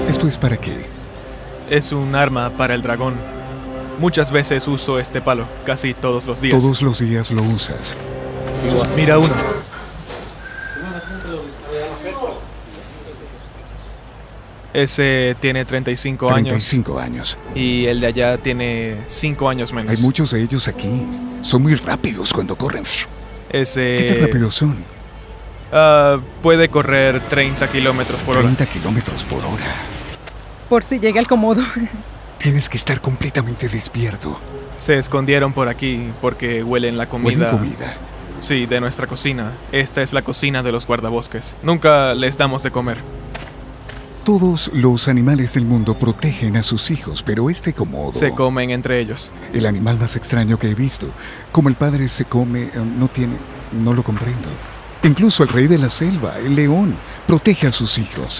¿Esto es para qué? Es un arma para el dragón. Muchas veces uso este palo, casi todos los días. Todos los días lo usas. Mira uno. Ese tiene 35 años. 35 años. Y el de allá tiene 5 años menos. Hay muchos de ellos aquí. Son muy rápidos cuando corren. Ese... ¿Qué tan rápidos son? Puede correr 30 kilómetros por hora. 30 kilómetros por hora. Por si llega el Komodo. Tienes que estar completamente despierto. Se escondieron por aquí porque huelen la comida. ¿Huelen comida? Sí, de nuestra cocina. Esta es la cocina de los guardabosques. Nunca les damos de comer. Todos los animales del mundo protegen a sus hijos, pero este Komodo... Se comen entre ellos. El animal más extraño que he visto. Como el padre se come, no lo comprendo. Incluso el rey de la selva, el león, protege a sus hijos.